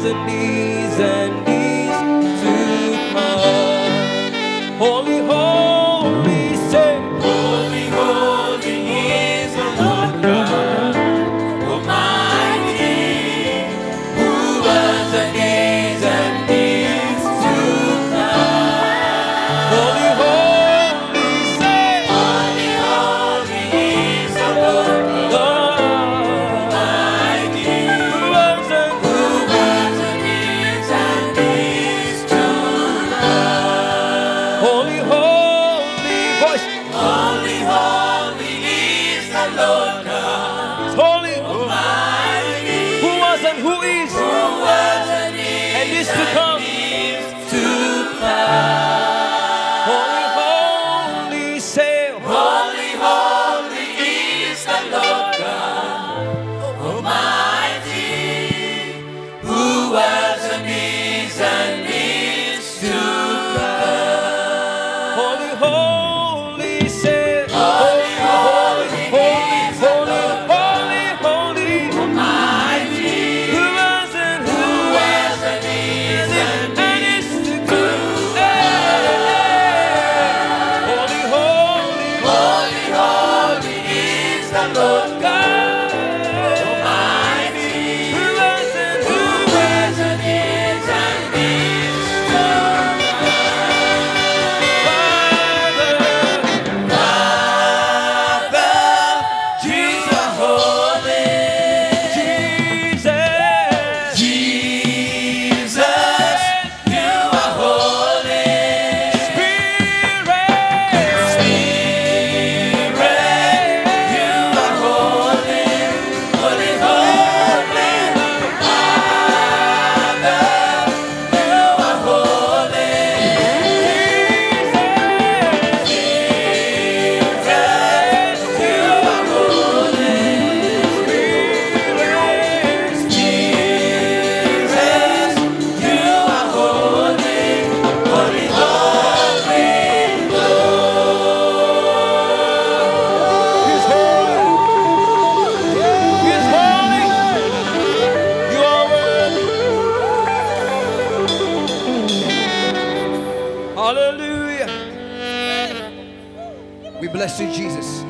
and is to come. Holy, holy, say, Holy, holy is the Lord God Almighty, who was and is to come. holy, holy, say, Holy, holy is the Lord God Almighty, who was and who was and is to come. holy, holy, voice, Holy, holy is the Lord God holy, Almighty, who was and who is who was and is to come. to come. Holy, holy, say, Holy, holy is the Lord God Almighty, who was and is to come. holy, holy, say, Holy, holy holy, is the holy, Lord holy, holy, Almighty, who was and who was and is to come. Holy, holy, Holy, holy is the Lord God, Almighty, who was and who was and is to Father, Jesus, holy, Jesus, Jesus, you are holy, Spirit, Spirit, you are holy, holy, holy, Father, you are holy, Jesus, you are holy, Jesus, you are holy, holy, holy, He's holy. He's holy. You are worthy. Hallelujah. We bless you, Jesus.